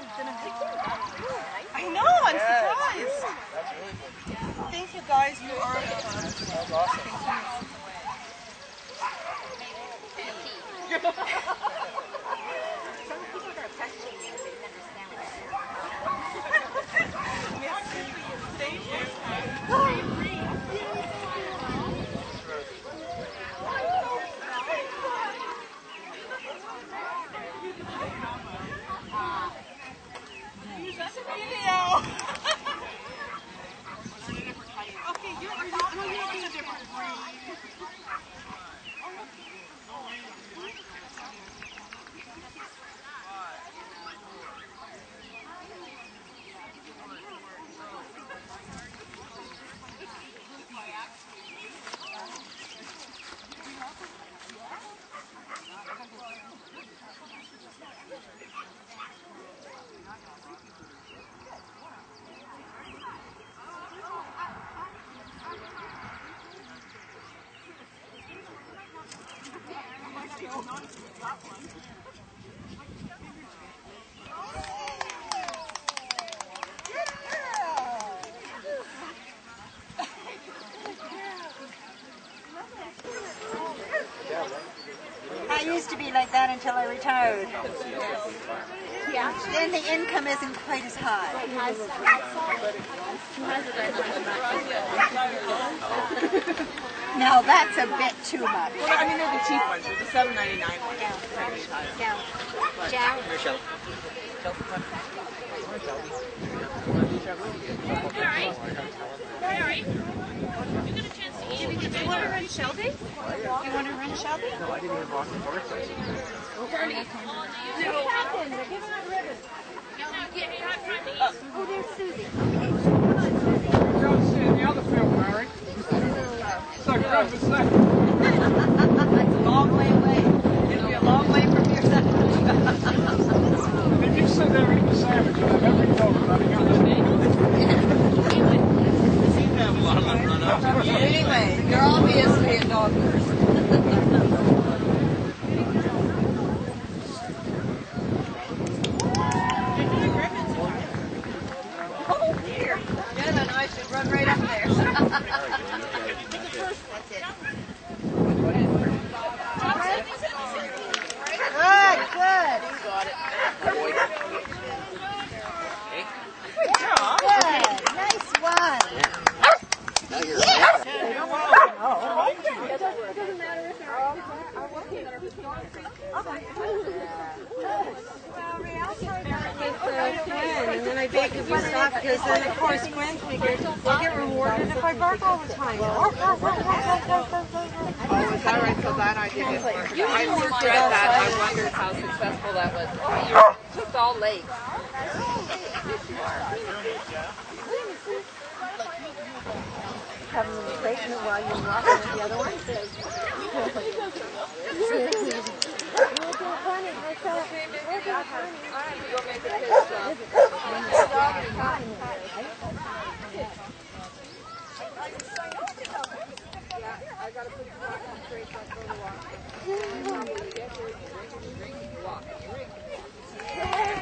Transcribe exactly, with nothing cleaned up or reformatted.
I know, I'm surprised. Thank you guys for our That's awesome. Some people that are questioning me, they didn't understand what I said. Thank you. That's a video. Okay, you're, are you, no, you know it's a different breed. I used to be like that until I retired. Yeah. Then the income isn't quite as high. Now that's a bit too much. Well, I mean, they're the cheap ones. They're the seven ninety-nine ones. Down. Down. Michelle. Do you want to run Shelby? You want to run Shelby? No, I didn't even walk the horse. What happened? They're giving out ribbons. Oh, there's Susie. Don't see in the other film, Mary. So grab the second. It's a long way away. It'll be a long way from here. If you sit there eating a sandwich, you'll have every dog running out the Anyway, you're obviously a dog person. Oh dear. Jen and I should run right up there. That's it. Good, good. Good job. Good. Nice one. And then I beg if you stop, because then of course Gwen figured I get rewarded if I bark all the time. Oh, is that right? So that I didn't work. I just read that. I wondered how successful that was. Oh, you took all late. Having them breaking it while you're walking with the other one. We'll do funny. We'll do funny. I have to go make a pit Yeah, I gotta put the rock on straight so I go to walk. You get here, you drink, you drink, you walk. You drink.